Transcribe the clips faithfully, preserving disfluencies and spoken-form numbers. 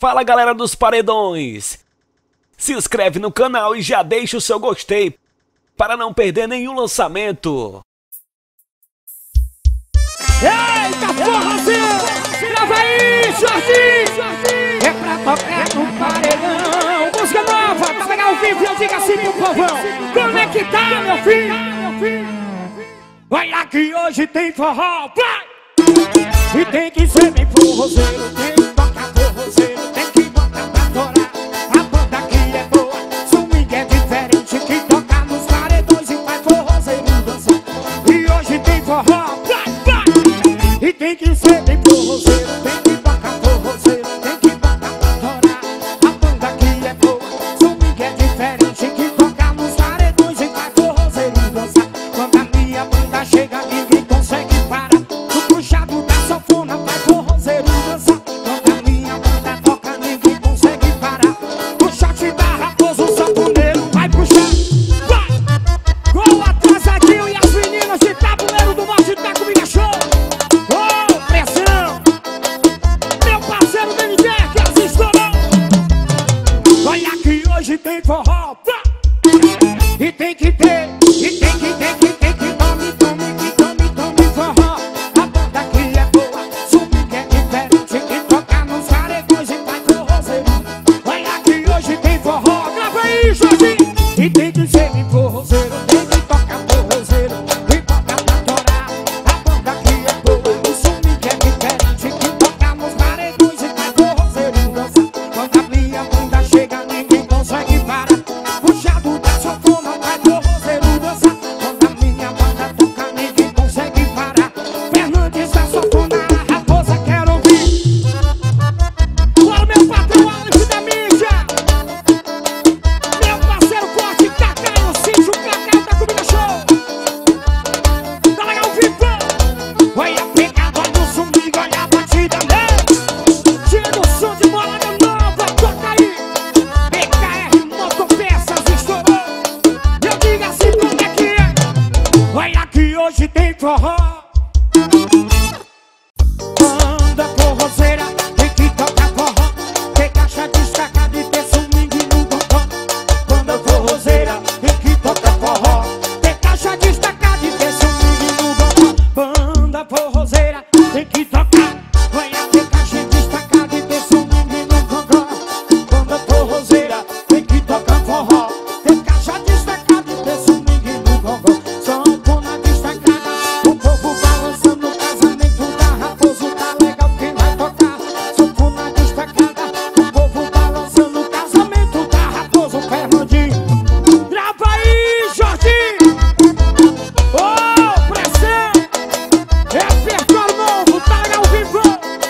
Fala galera dos paredões, se inscreve no canal e já deixa o seu gostei para não perder nenhum lançamento. Eita forrozinho, grava aí, Jorginho. É pra tocar no paredão, música nova, pra pegar o vivo e eu digo assim pro povão. Como é que tá, meu filho? Olha que hoje tem forró, vai! E tem que ser bem forrozeiro, tem que tocar forrozeiro, tem que botar pra torar. A banda aqui é boa, swing é diferente, que toca nos paredões e faz forrozeiro dançar. E hoje tem forró, vai, vai! E tem que ser bem forrozeiro, tem que tocar forrozeiro, tem que botar pra torar. A banda aqui é boa, swing é diferente, que toca nos paredões e faz forrozeiro dançar. Quando a minha banda chega, ninguém consegue parar. O puxado da sanfona vai forrozeiro dançar. Quando a minha banda toca, ninguém consegue parar. O shot da Raposo, o sanfoneiro vai puxar. Vai! Gol atrasadinho e as meninas de Tabuleiro do Norte tá comigo, show! Ô, pressão! Meu parceiro D N J que as estourou. Olha que hoje tem forró, pá! E tem que ter, e tem que, tem que, tem que tome, tome, que tome, tome forró. A banda aqui é boa, swing é diferente, que toca nos paredões e faz forrozeiro. Olha que hoje tem forró, grava aí, Jorginho. E tem que ser bem forrozeiro, tem que tocar forrozeiro e bota pra torar. A banda aqui é boa, o swing é diferente, que toca nos paredões e faz forrozeiro dançar. Quando a minha banda chega, ninguém consegue parar. Puxado da sanfona vai forrozeiro dançar. Quando a minha banda toca, ninguém consegue parar. Fernandes da sanfona, a raposa quero ouvir. Bora, meu patrão Alex da mídia. Meu parceiro forte, Cacá, o sítio Cacá tá comigo, show. Tá legal, vivo. Olha a pegada, olha o swing, olha a batida, né? Tira o som de bolada nova, toca aí. B K R Motopeças estourou. Eu digo assim como é que é. Olha que hoje tem forró. Banda forrozeira, tem que tocar forró. Tem caixa destacada e tem swing no botão. Banda forrozeira, tem que tocar forró. Tem caixa destacada e tem swing no botão. Banda forrozeira, tem que tocar. Olha, tem caixa destacada e tem swing no botão. Banda forrozeira, tem que tocar forró. Tem caixa destacada e tem swing no botão. Sanfona destacada, o povo balançando o casamento da Raposo. Tá legal quem vai tocar. Sanfona destacada, o povo balançando o casamento da Raposo. Fernandinho, grava aí, Jorginho. Ô, pressão, é repertório novo, tá legal, vivo.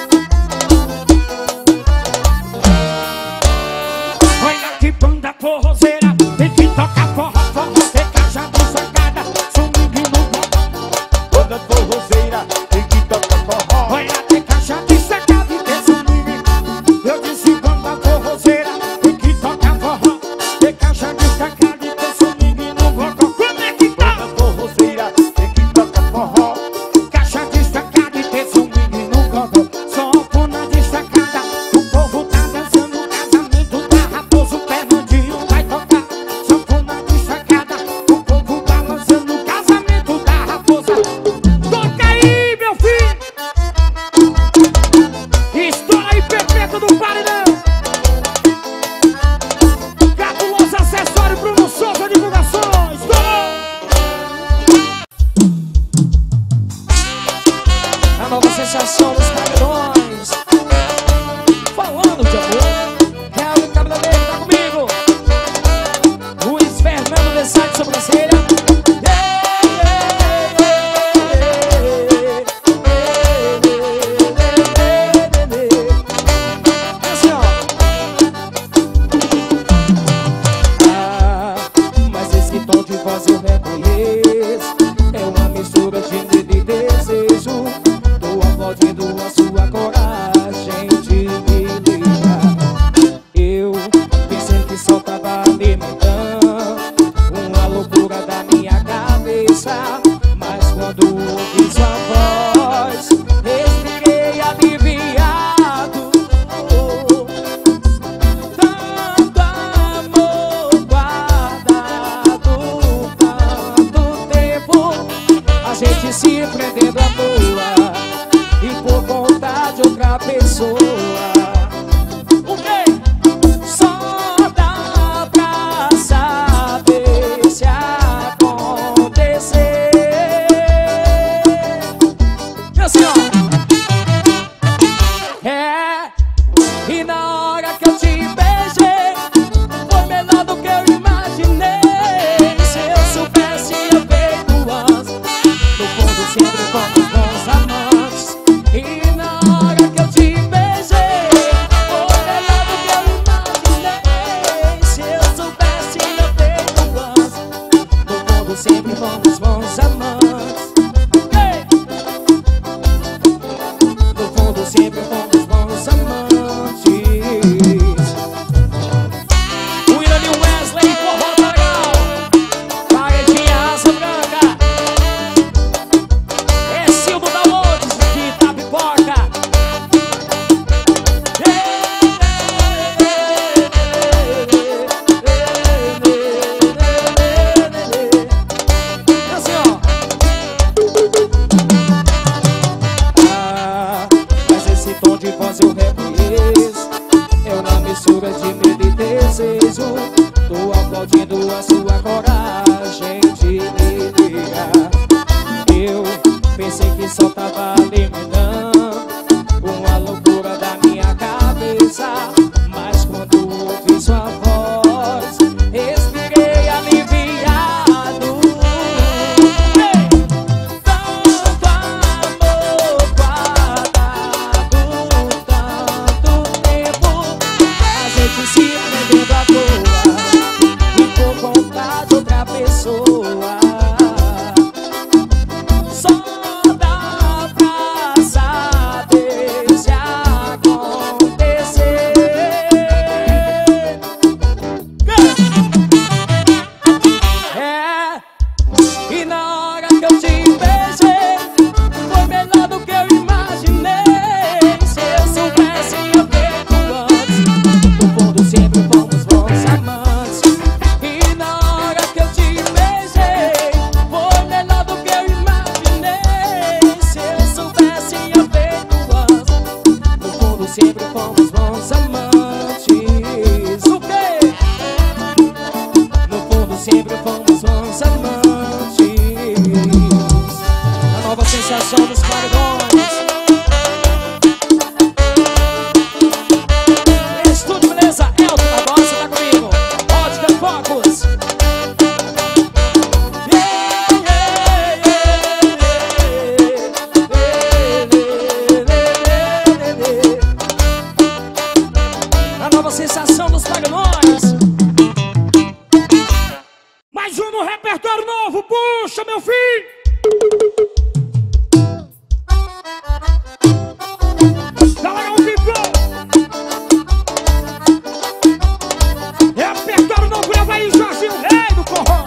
Olha que banda forrozeira, tem que tocar forró, forró, tem caixa destacada, swing no botão. Banda forrozeira, tem que tocar forró. Olha, tem caixa destacada e tem swing. Eu disse banda forrozeira, tem que tocar forró. Tem caixa destacada e tem swing no botão. Como é que tá? Banda forrozeira, tem que tocar forró. Caixa destacada e tem swing no botão. Sanfona destacada, o povo tá dançando o casamento da Raposo. Fernandinho vai tocar. Sanfona destacada, o povo balançando o casamento da Raposa. Toca aí, meu filho. Estoura aí, Pepeto do Paredão. Cabuloso acessório, Bruno Souza, divulgações. Estourou. A nova sensação dos paredões. Falando de amor. Real do Cabeleireiro tá comigo. Luiz Fernando Versailles, sobrancelha. Essa que eu te beijei foi melhor do que eu imaginei. Se eu soubesse eu feito antes, no fundo sempre fomos bons amantes. E na hora que eu te beijei foi melhor do que eu imaginei. Se eu soubesse eu feito antes, no fundo sempre fomos bons amantes. Hey! No fundo sempre fomos bons amantes. William e Wesley, forró legal. Paredinha, asa branca. É Silvio da Lourdes, de Itapipoca. Assim, ó. Ah, mas esse tom de voz eu reconheço. É uma mistura de medo e desejo. Tô aplaudindo a sua coragem de me ligar. Eu pensei que só tava alimentando uma loucura da minha cabeça, mas quando ouvi sua voz, respirei aliviado. Ei! Tanto amor guardado, tanto tempo, a gente se perdendo à toa, e por vontade de outra pessoa. Só dá pra saber se acontecer. É, e na hora que eu te beijei foi melhor do que eu imaginei. Se eu soubesse eu feito antes, no fundo sempre fomos bons amantes. E na hora que eu te beijei foi melhor do que eu imaginei. Se eu soubesse eu feito antes, no fundo sempre fomos bons amantes. O quê? No fundo sempre fomos bons amantes. A nova sensação dos paredões. Estúdio Beleza, Elton Barbosa tá comigo. Ótica Focus. A nova sensação dos paredões. Mais um no repertório novo, puxa, meu filho! Galera, um vibrou! Repertório novo, leva aí, Jorginho, rei do forró!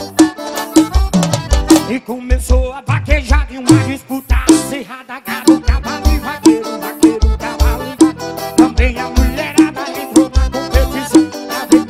E começou a vaquejar de uma disputa acirrada, gado, cavalo e vaqueiro, vaqueiro, cavalo e vaqueiro. Também a mulherada entrou na competição pra ver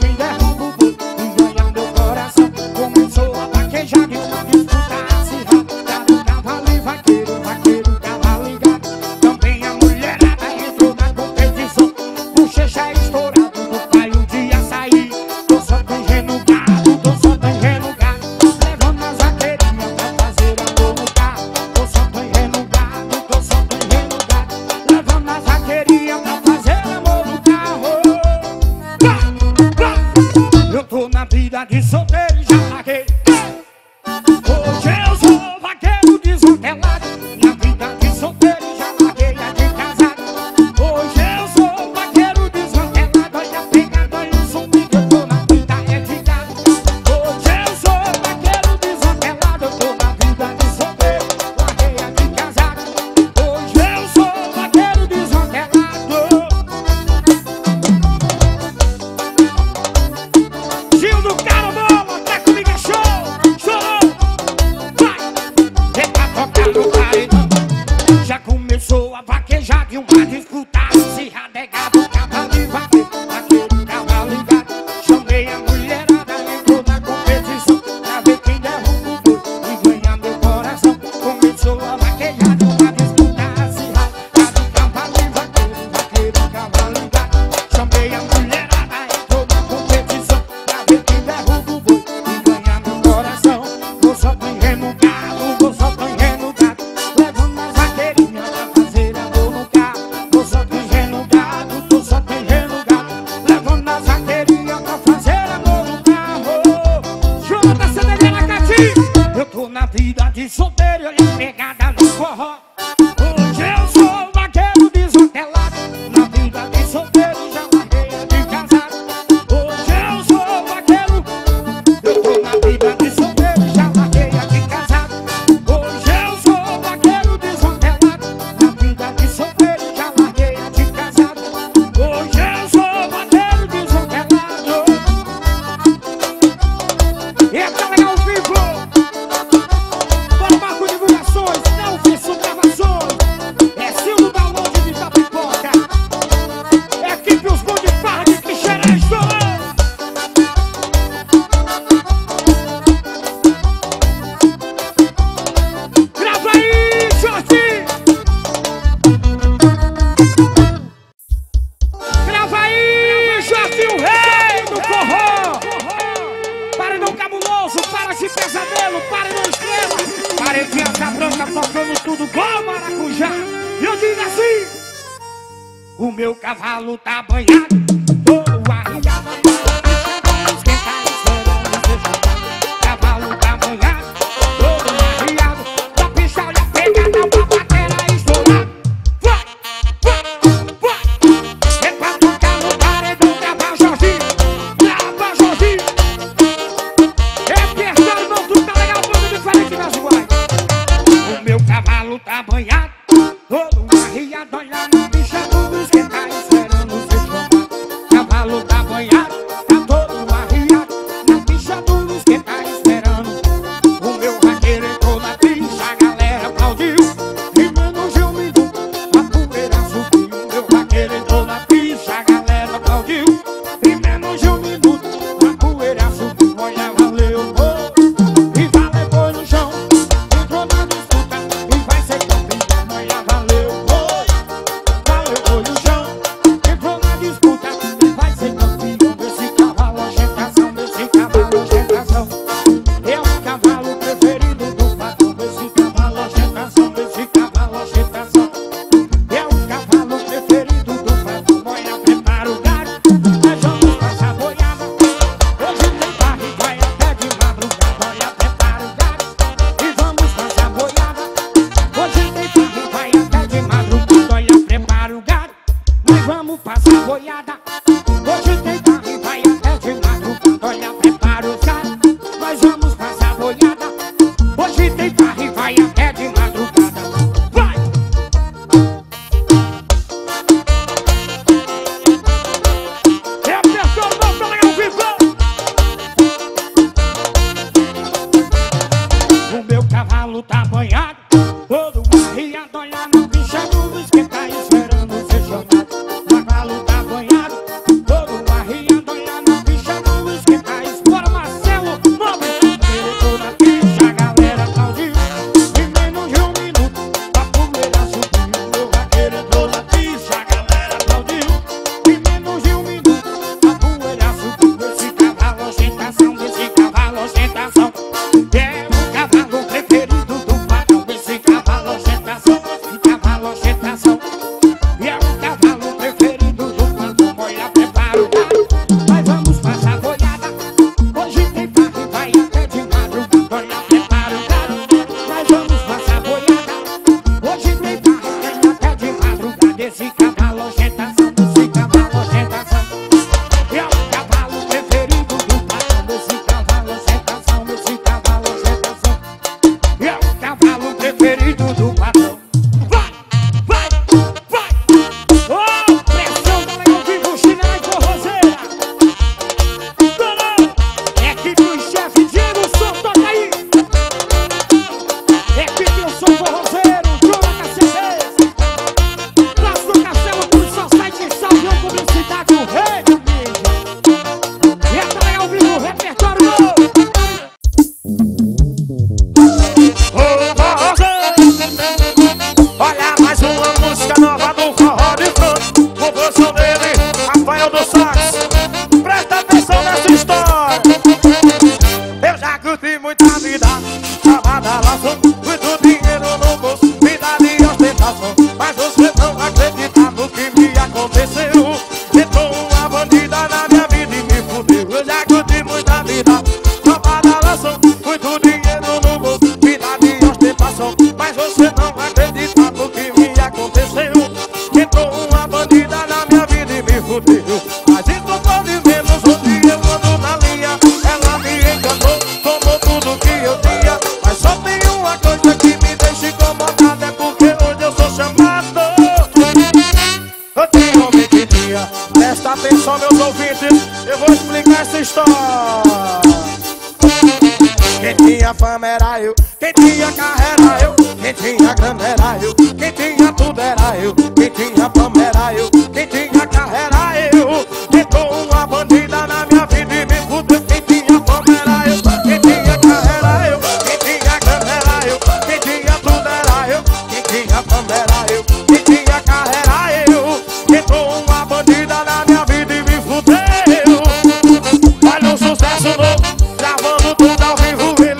esse pesadelo, pare no estrela. Parecia essa branca tocando tudo com maracujá. E eu digo assim: o meu cavalo tá banhado, todo arriado, esquentar esperando você jogar. Cavalo tá banhado, todo arriado, da pistola pegada pra bater a estourar. Vai, vai, vai. É pra tocar no paredão, grava Jorginho, grava Jorginho. É terceiro, irmão, tudo tá legal, tudo diferente das iguais. O meu cavalo tá banhado, todo arriado, olha na bicha do luz que tá esperando você chamar. Cavalo tá banhado, tá todo arriado, na bicha do luz que tá esperando. O meu vaqueiro entrou na pista, a galera aplaudiu. Em menos de um minuto, a poeira subiu. O meu vaqueiro entrou na pista, a galera aplaudiu. Em menos de um minuto, a poeira subiu. Olha, valeu, oh. Rival levou no chão, entrou na disputa e vai ser campeão. Olha, valeu, oh. Valeu, foi no chão, entrou na disputa e vai ser campeão. Desse cavalo, ostentação, desse cavalo, ostentação. É o cavalo preferido do patrão. Desse cavalo, ostentação, desse cavalo, ostentação. É o cavalo preferido do patrão. Olha, prepara o gado, nós vamos passar boiada. Hoje tem barra e vai até de madrugada. Olha, prepara o gado e vamos passar boiada. Hoje tem barra e vai até de madrugada. Olha, prepara o gado, nós vamos passar boiada. Hoje tem barra e vai até de madrugada. Olha, prepara o gado, nós vamos passar boiada. Hoje tem barra e vai até de madrugada. Vai! É a pessoa do nosso legal vivo. O meu cavalo tá banhado, todo arriado, olha na bicha do luz que tá esperando ser chamado. Cavalo tá banhado, todo arriado, olha na bicha do luz que tá esperando. Marcelo, nobre, ele entrou na pista, a galera aplaudiu. Em menos de um minuto, a poeira subiu. O meu vaqueiro entrou na pista, a galera aplaudiu. Em menos de um minuto, a poeira subiu. Desse cavalo, ostentação, desse cavalo, ostentação. É o cavalo preferido do patrão. Desse cavalo, ostentação, desse cavalo, ostentação. E é o cavalo preferido do patrão. Olha, prepara o gado, nós vamos passar boiada. Hoje tem barra e vai até de madrugada. Olha, prepara o gado, nós vamos passar boiada. Hoje tem barra e vai até de madrugada. Esse cavalo, ostentação, desse cavalo, ostentação. É o cavalo preferido do patrão. Desse cavalo, ostentação, desse cavalo, ostentação. É o cavalo preferido do patrão. Vai, vai, vai. Ô, pressão da Leão Vivo, chinela e forrozeira. Torão, equipe do chefe Diego, som, toca aí. Equipe do som forrozeiro, Jonathan C D. Braço do Castelo, tudo só site, salve publicidade, o rei do mídia. E essa Leão Vivo, repertório novo. Olha mais uma música nova do forró de canto. Com o som dele, Rafael do Sax. Presta atenção nessa história. Eu já curti muita vida, chamada laço. Muito dinheiro no bolso, vida de ostentação. Mas você não acredita no que me aconteceu. Entrou uma bandida na minha vida e me fudeu. Eu já curti muita vida, chamada laço. Muito dinheiro no bolso, vida de ostentação. Mas você não acredita no que me aconteceu. Entrou uma bandida na minha vida e me fudeu. Mas isso pode menos, onde eu ando na linha. Ela me enganou, tomou tudo que eu tinha. Mas só tem uma coisa que me deixa incomodada. É porque hoje eu sou chamado. Eu tenho homem que tinha. Presta atenção, meus ouvintes, eu vou explicar essa história. Quem tinha fama era eu, quem tinha carro era eu, quem tinha grana era eu, quem tinha tudo era eu, quem tinha fama era eu, quem tinha carro era eu. Entrou uma bandida na minha vida e me fudeu. Quem tinha fama era eu, quem tinha carro era eu, quem tinha grana era eu, quem tinha tudo era eu, quem tinha fama era eu, quem tinha carro era eu. Entrou uma bandida na minha vida e me fudeu. Olha um sucesso novo, gravando tudo ao vivo.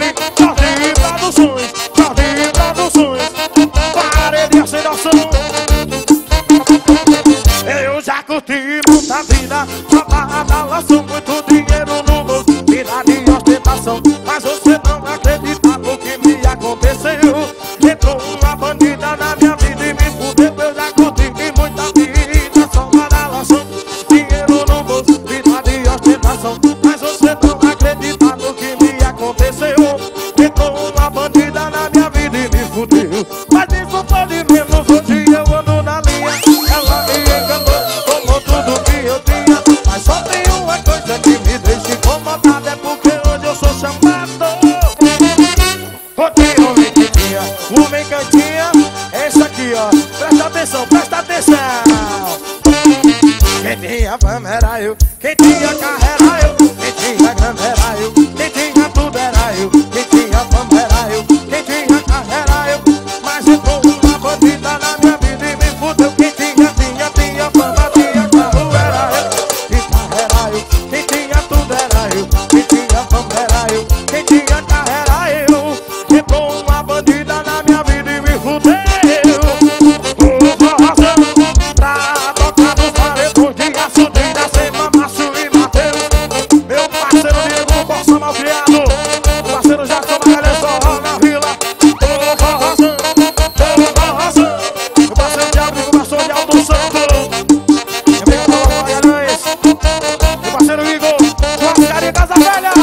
vida, só barrada, lançou muito dinheiro no bolso, vida de ostentação. Mas você não acredita no que me aconteceu. Entrou uma bandida na minha vida e me fudeu. Eu já curti muita vida, só badalação, dinheiro no bolso, vida de ostentação. Mas você não acredita no que me aconteceu. Entrou uma bandida na minha vida e me fudeu. Mas isso foi de mesmo, hoje eu ando na linha. Ela me enganou, tomou tudo que eu tinha. Mas só tem uma coisa que me deixa incomodado, é porque hoje eu sou chamado. Ontem homem que tinha, homem cantinha, esse aqui ó, presta atenção, presta atenção. Quem tinha fama era eu, quem tinha carro era eu, quem tinha grana era eu, quem tinha tudo era eu, quem tinha fama era eu, quem tinha carro era eu. Mas entrou uma bandida na minha vida e me fudeu. Quem tinha, tinha, tinha fama, tinha carro era eu, quem carro era eu, quem tinha tudo era eu, quem tinha fama era eu, quem tinha carro era eu. Entrou uma bandida na minha vida e me fudeu. O forrozão pra tocar nos paredões de açudeira, sem Mamacho e Mateus. Meu parceiro Diego, Bossa Malcriado, o parceiro Jackson Magalhães, só na vila. O forrozão, o forrozão, o parceiro Diabo, o parceiro de Aldo Santo. Meu amigo Paulo Magalhães, o parceiro Igor, o Oscar de Casa Velha.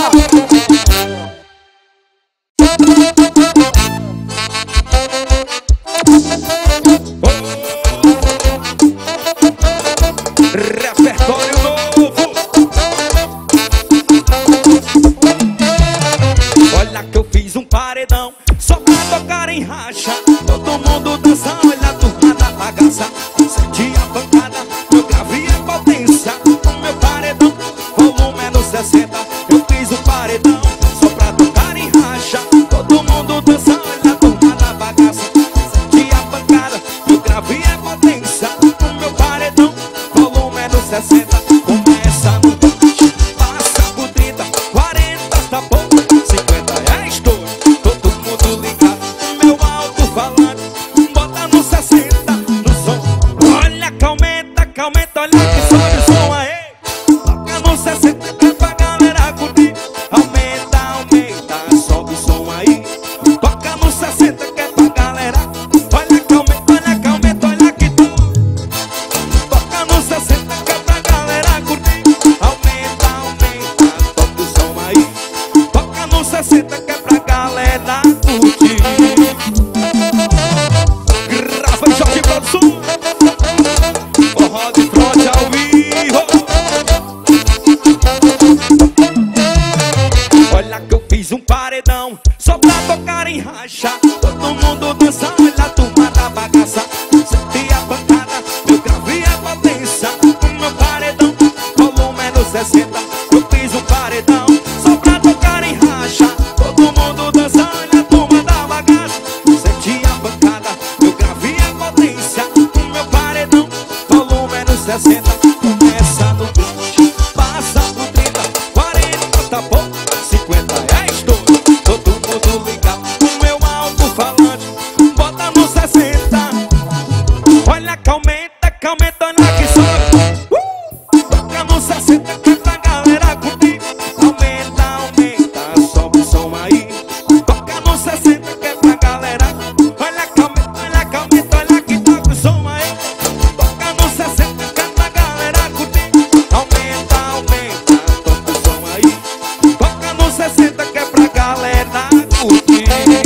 Repertório novo. Olha que eu fiz um paredão só pra tocar em racha. Todo mundo dança, olha a turma da bagaça. Senti a pancada, eu gravei a potência. O meu paredão, volume é no sessenta. Eu fiz um paredão só pra tocar em racha. Todo mundo dança, olha a turma da bagaça. Senti a pancada, eu gravei a potência. O meu paredão, volume é no sessenta. Começa no vinte, passa por trinta, quarenta tá bom, cinquenta é estouro. Todo mundo ligado, meu alto-falante, bota no sessenta, no som. Olha que aumenta, que aumenta, olha que sobe o som aí. Toca no sessenta que é pra galera curtir. Aumenta, aumenta, sobe o som aí. Toca no sessenta que é pra galera. Olha que aumenta, olha que aumenta, olha que tom. Toca no sessenta que é pra galera curtir. Aumenta, aumenta, toca o som aí. Toca no sessenta que é pra galera curtir. Grava e Jorge Produção. Forró de fronte ao vivo. Olha que eu fiz um paredão só pra tocar em racha. Todo mundo dança, olha a turma da bagaça. Senti a pancada, eu gravei a potência. O meu paredão, volume é no sessenta. Eu fiz um paredão só pra tocar em racha. Todo mundo dança, olha a turma da bagaça. Senti a pancada, eu gravei a potência. O meu paredão, volume é no sessenta. Começa no vinte, passa por trinta, quarenta tá bom, cinquenta é estouro. Todo mundo ligado, o meu alto-falante, bota no sessenta. Olha que aumenta, que aumenta, olha que sobe. Uh! Toca no sessenta que é pra galera curtir. Aumenta, aumenta, sobe o som aí. Toca no sessenta que é pra galera. Olha que aumenta, olha que aumenta, olha que toca o som aí. Toca no sessenta que é pra galera curtir. Aumenta, aumenta, toca o som aí. Toca no sessenta que é pra galera curtir.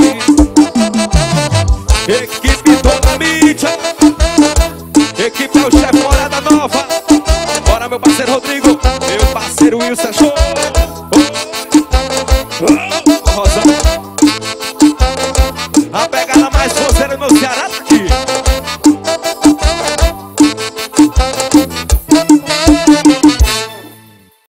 Equipe toda mídia. Equipe é o chefe Morada Nova. Bora meu parceiro Rodrigo, meu parceiro Wilson Show.